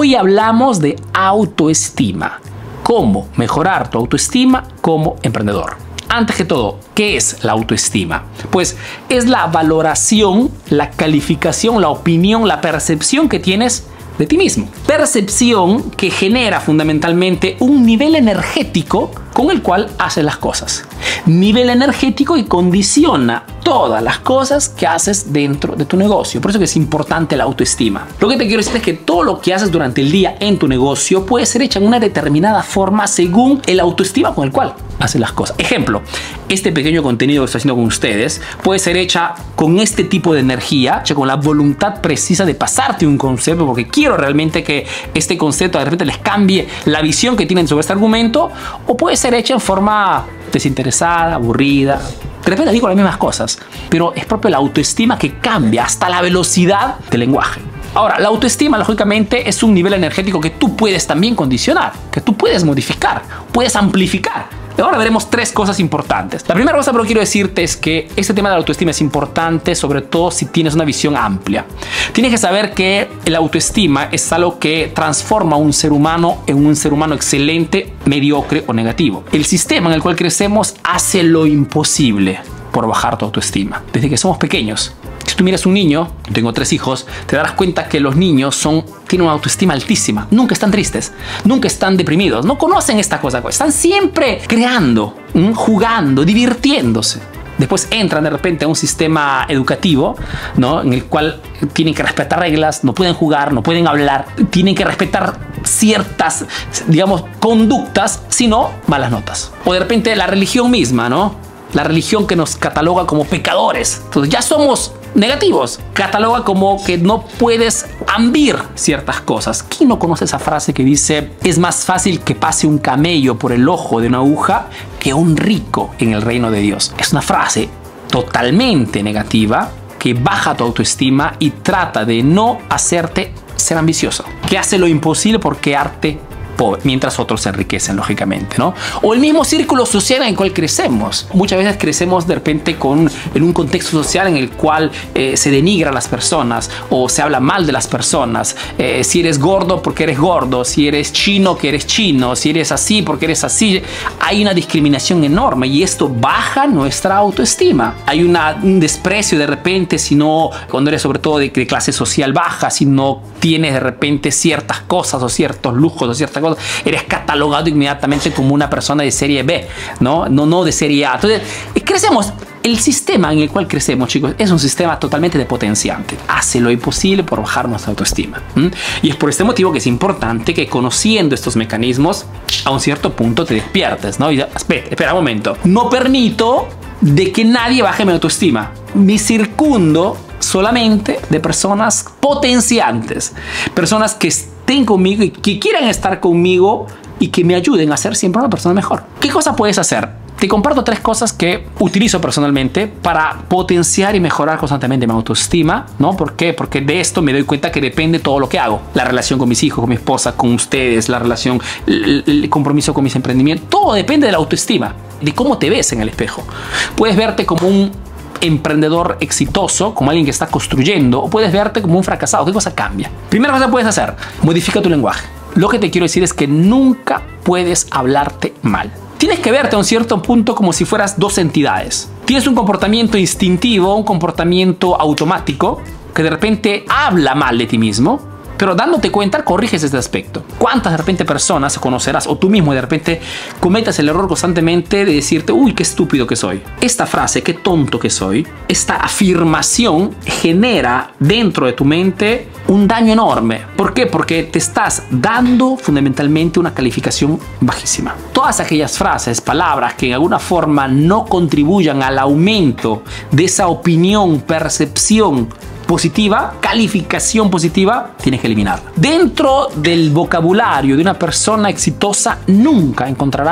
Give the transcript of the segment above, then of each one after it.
Hoy hablamos de autoestima. Cómo mejorar tu autoestima como emprendedor. Antes que todo, ¿qué es la autoestima? Pues es la valoración, la calificación, la opinión, la percepción que tienes de ti mismo. Percepción que genera fundamentalmente un nivel energético con el cual haces las cosas. Nivel energético y condiciona todas las cosas que haces dentro de tu negocio. Por eso que es importante la autoestima. Lo que te quiero decir es que todo lo que haces durante el día en tu negocio puede ser hecho en una determinada forma según el autoestima con el cual haces las cosas. Ejemplo, este pequeño contenido que estoy haciendo con ustedes puede ser hecha con este tipo de energía, hecha con la voluntad precisa de pasarte un concepto, porque quiero realmente que este concepto de repente les cambie la visión que tienen sobre este argumento, o puede ser hecha en forma desinteresada, aburrida. De repente digo las mismas cosas, pero es propio la autoestima que cambia hasta la velocidad del lenguaje. Ahora, la autoestima, lógicamente, es un nivel energético que tú puedes también condicionar, que tú puedes modificar, puedes amplificar. Ahora veremos tres cosas importantes. La primera cosa que quiero decirte es que este tema de la autoestima es importante, sobre todo si tienes una visión amplia. Tienes que saber que la autoestima es algo que transforma a un ser humano en un ser humano excelente, mediocre o negativo. El sistema en el cual crecemos hace lo imposible por bajar tu autoestima. Desde que somos pequeños. Si tú miras un niño, yo tengo 3 hijos, te darás cuenta que los niños tienen una autoestima altísima. Nunca están tristes, nunca están deprimidos, no conocen esta cosa. Están siempre creando, jugando, divirtiéndose. Después entran de repente a un sistema educativo, ¿no? En el cual tienen que respetar reglas, no pueden jugar, no pueden hablar, tienen que respetar ciertas, digamos, conductas, sino malas notas. O de repente la religión misma, ¿no? La religión que nos cataloga como pecadores. Entonces ya somos negativos. Cataloga como que no puedes ambir ciertas cosas. ¿Quién no conoce esa frase que dice: es más fácil que pase un camello por el ojo de una aguja que un rico en el reino de Dios? Es una frase totalmente negativa que baja tu autoestima y trata de no hacerte ser ambicioso, que hace lo imposible por quedarte pobre, mientras otros se enriquecen, lógicamente, ¿no? O el mismo círculo social en el cual crecemos. Muchas veces crecemos de repente en un contexto social en el cual se denigra a las personas o se habla mal de las personas. Si eres gordo, porque eres gordo. Si eres chino, que eres chino. Si eres así, porque eres así. Hay una discriminación enorme y esto baja nuestra autoestima. Hay un desprecio de repente, si no, cuando eres sobre todo de clase social baja, si no tienes de repente ciertas cosas o ciertos lujos o ciertas cosas, eres catalogado inmediatamente como una persona de serie B, no de serie A. Entonces, crecemos. El sistema en el cual crecemos, chicos, es un sistema totalmente de potenciante. Hace lo imposible por bajar nuestra autoestima. Y es por este motivo que es importante que, conociendo estos mecanismos, a un cierto punto te despiertes, ¿no? Y espera un momento. No permito de que nadie baje mi autoestima. Me circundo solamente de personas potenciantes, personas que estén conmigo y que quieran estar conmigo y que me ayuden a ser siempre una persona mejor. ¿Qué cosa puedes hacer? Te comparto 3 cosas que utilizo personalmente para potenciar y mejorar constantemente mi autoestima, ¿no? ¿Por qué? Porque de esto me doy cuenta que depende todo lo que hago. La relación con mis hijos, con mi esposa, con ustedes, la relación, el compromiso con mis emprendimientos. Todo depende de la autoestima, de cómo te ves en el espejo. Puedes verte como un emprendedor exitoso, como alguien que está construyendo, o puedes verte como un fracasado. ¿Qué cosa cambia? Primera cosa que puedes hacer: modifica tu lenguaje. Lo que te quiero decir es que nunca puedes hablarte mal. Tienes que verte a un cierto punto como si fueras 2 entidades. Tienes un comportamiento instintivo, un comportamiento automático, que de repente habla mal de ti mismo, pero dándote cuenta, corriges este aspecto. ¿Cuántas de repente personas conocerás, o tú mismo de repente cometas el error constantemente de decirte: uy, qué estúpido que soy? Esta frase, qué tonto que soy, esta afirmación genera dentro de tu mente un daño enorme. ¿Por qué? Porque te estás dando fundamentalmente una calificación bajísima. Todas aquellas frases, palabras que en alguna forma no contribuyan al aumento de esa opinión, percepción positiva, calificación positiva, tienes que eliminarla. Dentro del vocabulario de una persona exitosa nunca encontrarás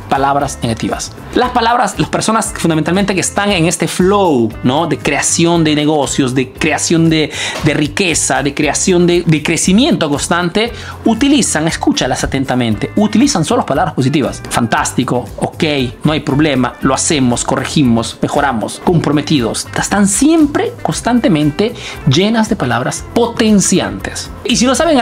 palabras negativas. Las personas fundamentalmente que están en este flow, ¿no? De creación de negocios, de creación de riqueza, de creación de crecimiento constante, escúchalas atentamente, utilizan solo palabras positivas. Fantástico, ok, no hay problema, lo hacemos, corregimos, mejoramos, comprometidos. Están siempre, constantemente llenas de palabras potenciantes. Y si no saben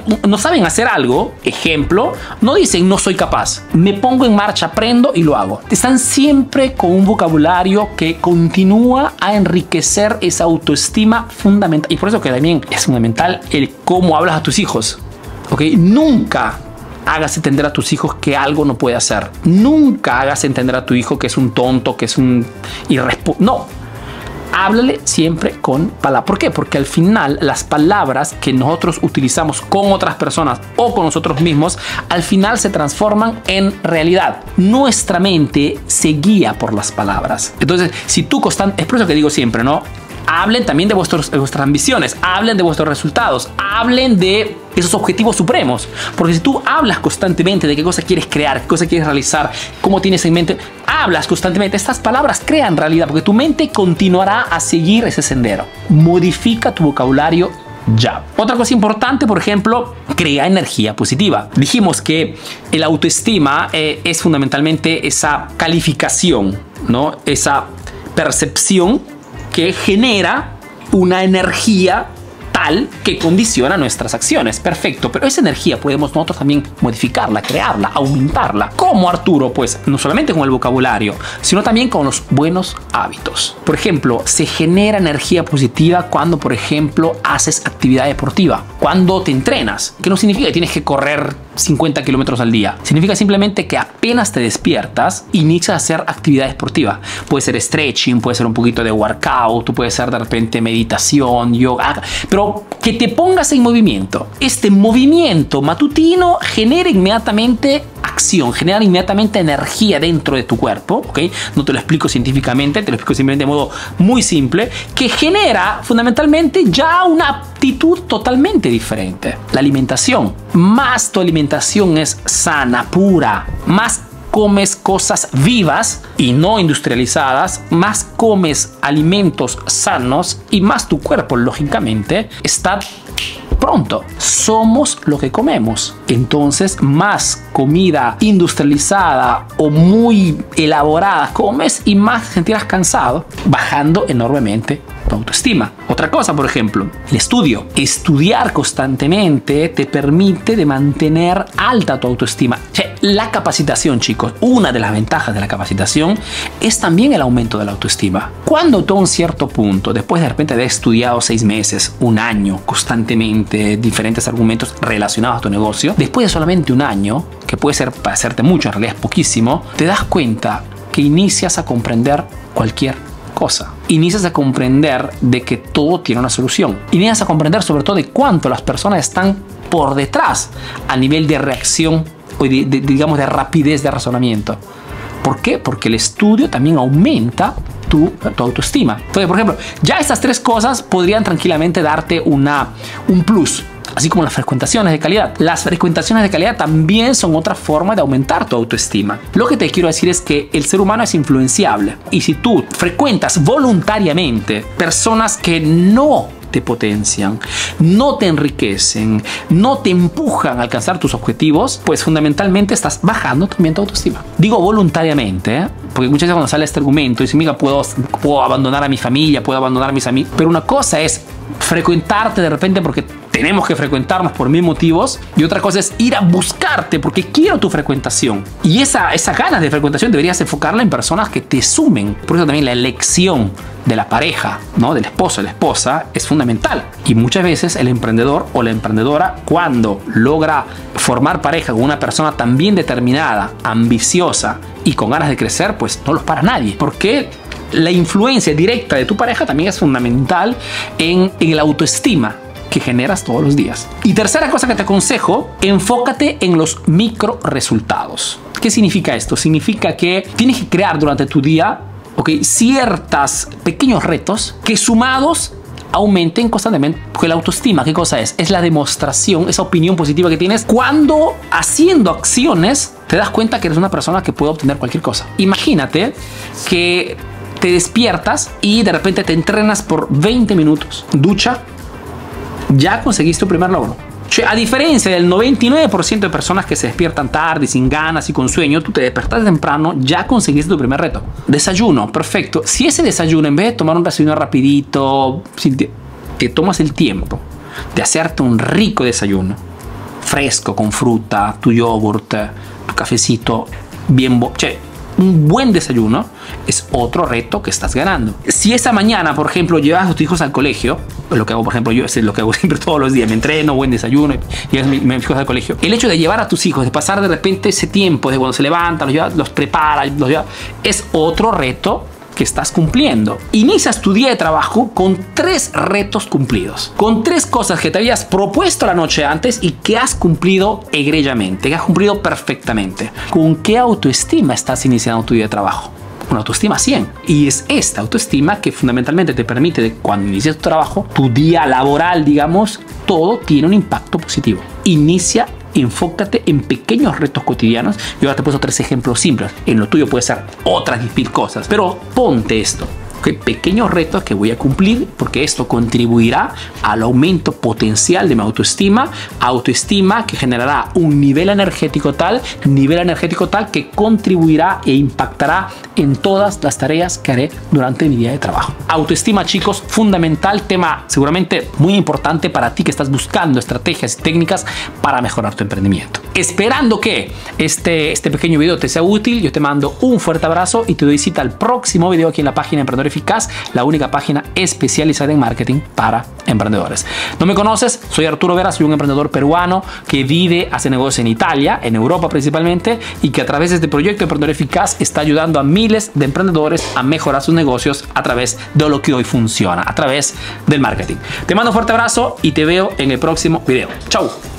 hacer algo, ejemplo, no dicen no soy capaz, me pongo en marcha, aprendo y lo hago. Están siempre con un vocabulario que continúa a enriquecer esa autoestima fundamental. Y por eso que también es fundamental el cómo hablas a tus hijos. ¿Okay? Nunca hagas entender a tus hijos que algo no puede hacer. Nunca hagas entender a tu hijo que es un tonto, que es un irresponsable. No. Háblale siempre con palabras. ¿Por qué? Porque al final las palabras que nosotros utilizamos con otras personas o con nosotros mismos, al final se transforman en realidad. Nuestra mente se guía por las palabras. Entonces, si tú es por eso que digo siempre, ¿no? Hablen también de vuestras ambiciones, hablen de vuestros resultados, hablen de esos objetivos supremos. Porque si tú hablas constantemente de qué cosa quieres crear, qué cosa quieres realizar, cómo tienes en mente, hablas constantemente, estas palabras crean realidad, porque tu mente continuará a seguir ese sendero. Modifica tu vocabulario ya. Otra cosa importante, por ejemplo, crea energía positiva. Dijimos que el autoestima es fundamentalmente esa calificación, ¿no? Esa percepción que genera una energía tal que condiciona nuestras acciones. Perfecto, pero esa energía podemos nosotros también modificarla, crearla, aumentarla. ¿Cómo, Arturo? Pues no solamente con el vocabulario, sino también con los buenos hábitos. Por ejemplo, se genera energía positiva cuando, por ejemplo, haces actividad deportiva, cuando te entrenas, que no significa que tienes que correr 50 kilómetros al día. Significa simplemente que apenas te despiertas, inicias a hacer actividad deportiva. Puede ser stretching, puede ser un poquito de workout, puede ser de repente meditación, yoga, pero que te pongas en movimiento. Este movimiento matutino genera inmediatamente acción, genera inmediatamente energía dentro de tu cuerpo, ¿ok? No te lo explico científicamente, te lo explico simplemente de modo muy simple, que genera fundamentalmente ya una aptitud totalmente diferente. La alimentación. Más tu alimentación es sana, pura, más comes cosas vivas y no industrializadas, más comes alimentos sanos y más tu cuerpo, lógicamente, está pronto. Somos lo que comemos. Entonces, más comida industrializada o muy elaborada comes y más te sentirás cansado, bajando enormemente tu autoestima. Otra cosa, por ejemplo, el estudio. Estudiar constantemente te permite de mantener alta tu autoestima. La capacitación, chicos, una de las ventajas de la capacitación es también el aumento de la autoestima. Cuando tú a un cierto punto, después de repente haber estudiado 6 meses, un año, constantemente diferentes argumentos relacionados a tu negocio, después de solamente un año, que puede ser parecerte mucho, en realidad es poquísimo, te das cuenta que inicias a comprender cualquier cosa. Inicias a comprender de que todo tiene una solución. Inicias a comprender sobre todo de cuánto las personas están por detrás a nivel de reacción o digamos de rapidez de razonamiento. ¿Por qué? Porque el estudio también aumenta tu autoestima. Entonces, por ejemplo, ya estas 3 cosas podrían tranquilamente darte un plus. Así como las frecuentaciones de calidad. Las frecuentaciones de calidad también son otra forma de aumentar tu autoestima. Lo que te quiero decir es que el ser humano es influenciable. Y si tú frecuentas voluntariamente personas que no te potencian, no te enriquecen, no te empujan a alcanzar tus objetivos, pues fundamentalmente estás bajando también tu autoestima. Digo voluntariamente, porque muchas veces cuando sale este argumento, dice, mira, puedo abandonar a mi familia, puedo abandonar a mis amigos, pero una cosa es frecuentarte de repente porque tenemos que frecuentarnos por 1000 motivos, y otra cosa es ir a buscarte porque quiero tu frecuentación. Y esa ganas de frecuentación deberías enfocarla en personas que te sumen. Por eso también la elección de la pareja, ¿no? Del esposo o la esposa es fundamental. Y muchas veces el emprendedor o la emprendedora, cuando logra formar pareja con una persona tan bien determinada, ambiciosa y con ganas de crecer, pues no los para nadie. Porque la influencia directa de tu pareja también es fundamental en la autoestima que generas todos los días. Y tercera cosa que te aconsejo, enfócate en los micro resultados. ¿Qué significa esto? Significa que tienes que crear durante tu día, ciertos pequeños retos que sumados aumenten constantemente. Porque la autoestima, ¿qué cosa es? Es la demostración, esa opinión positiva que tienes cuando haciendo acciones te das cuenta que eres una persona que puede obtener cualquier cosa. Imagínate que te despiertas y de repente te entrenas por 20 minutos. Ducha, ya conseguiste tu primer logro. A diferencia del 99% de personas que se despiertan tarde, sin ganas y con sueño, tú te despertas temprano, ya conseguiste tu primer reto. Desayuno, perfecto. Si ese desayuno, en vez de tomar un desayuno rapidito, si te tomas el tiempo de hacerte un rico desayuno, fresco, con fruta, tu yogurt, tu cafecito, bien... un buen desayuno es otro reto que estás ganando. Si esa mañana, por ejemplo, llevas a tus hijos al colegio, lo que hago, por ejemplo, yo es lo que hago siempre todos los días, me entreno, buen desayuno y llevas a mis hijos al colegio. El hecho de llevar a tus hijos, de pasar de repente ese tiempo, de cuando se levantan, los prepara, es otro reto que estás cumpliendo. Inicias tu día de trabajo con 3 retos cumplidos, con 3 cosas que te habías propuesto la noche antes y que has cumplido egregiamente, que has cumplido perfectamente. ¿Con qué autoestima estás iniciando tu día de trabajo? Una autoestima 100. Y es esta autoestima que fundamentalmente te permite, cuando inicias tu trabajo, tu día laboral, digamos, todo tiene un impacto positivo. Inicia, enfócate en pequeños retos cotidianos. Yo ahora te he puesto 3 ejemplos simples. En lo tuyo puede ser otras 10.000 cosas, pero ponte esto. Pequeños retos que voy a cumplir, porque esto contribuirá al aumento potencial de mi autoestima que generará un nivel energético tal que contribuirá e impactará en todas las tareas que haré durante mi día de trabajo. Autoestima, chicos, fundamental, tema seguramente muy importante para ti que estás buscando estrategias y técnicas para mejorar tu emprendimiento. Esperando que este pequeño video te sea útil, yo te mando un fuerte abrazo y te doy cita al próximo video aquí en la página Emprendedor Eficaz, la única página especializada en marketing para emprendedores. ¿No me conoces? Soy Arturo Vera, soy un emprendedor peruano que vive, hace negocios en Italia, en Europa principalmente, y que a través de este proyecto Emprendedor Eficaz está ayudando a miles de emprendedores a mejorar sus negocios a través de lo que hoy funciona, a través del marketing. Te mando un fuerte abrazo y te veo en el próximo video. Chau.